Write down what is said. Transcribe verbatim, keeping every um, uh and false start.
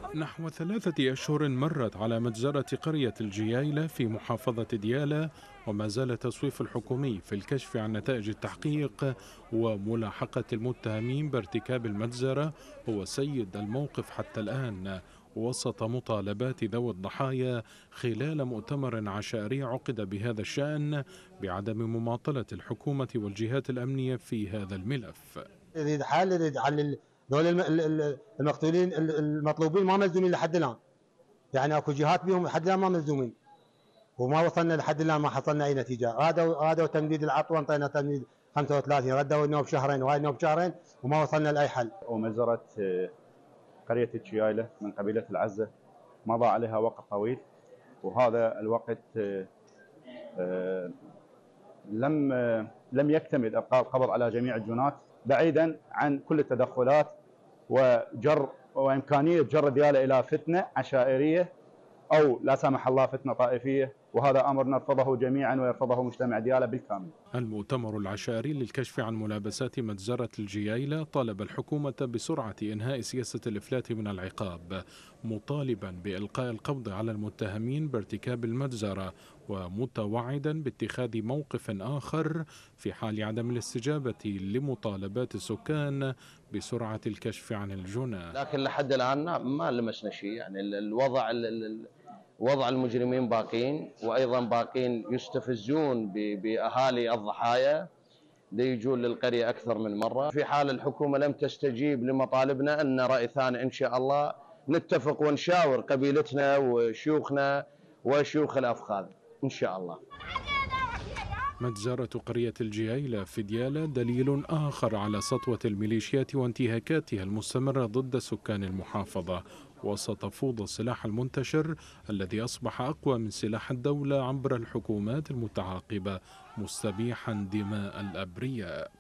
نحو ثلاثة أشهر مرت على مجزرة قرية الجيايلة في محافظة ديالى، وما زال التصويف الحكومي في الكشف عن نتائج التحقيق وملاحقة المتهمين بارتكاب المجزرة هو سيد الموقف حتى الآن، وسط مطالبات ذوي الضحايا خلال مؤتمر عشائري عقد بهذا الشأن بعدم مماطلة الحكومة والجهات الأمنية في هذا الملف. يريد حل، يريد حل. ذول الم- ال- ال- المقتولين ال- المطلوبين ما ملزومين لحد الان، يعني اكو جهات بهم لحد الان ما ملزومين، وما وصلنا لحد الان، ما حصلنا اي نتيجه. غادوا غادوا تمديد العطوه، انطينا تمديد خمسة وثلاثين، ردوا انه بشهرين وهاي انه بشهرين، وما وصلنا لاي حل. ومجزرة قرية الجيايلة من قبيلة العزة مضى عليها وقت طويل، وهذا الوقت لم لم يكتمل إلقاء القبض على جميع الجنات، بعيدا عن كل التدخلات وجر وإمكانية جر ديالى إلى فتنة عشائرية أو لا سمح الله فتنة طائفية، وهذا أمر نرفضه جميعا ويرفضه مجتمع ديالى بالكامل. المؤتمر العشائري للكشف عن ملابسات مجزرة الجيايلة طالب الحكومة بسرعة إنهاء سياسة الإفلات من العقاب، مطالبا بإلقاء القبض على المتهمين بارتكاب المجزرة، ومتوعدا باتخاذ موقف آخر في حال عدم الاستجابة لمطالبات السكان بسرعة الكشف عن الجنى. لكن لحد الآن ما لمسنا شيء، يعني الوضع وضع المجرمين باقين، وأيضا باقين يستفزون بأهالي الضحايا ليجون للقرية أكثر من مرة. في حال الحكومة لم تستجيب لمطالبنا أن رأي ثاني إن شاء الله نتفق ونشاور قبيلتنا وشيوخنا وشيوخ الأفخاذ إن شاء الله. مجزرة قرية الجيايلة في ديالى دليل آخر على سطوة الميليشيات وانتهاكاتها المستمرة ضد سكان المحافظة، وسط فوضى السلاح المنتشر الذي أصبح أقوى من سلاح الدولة عبر الحكومات المتعاقبة، مستبيحا دماء الأبرياء.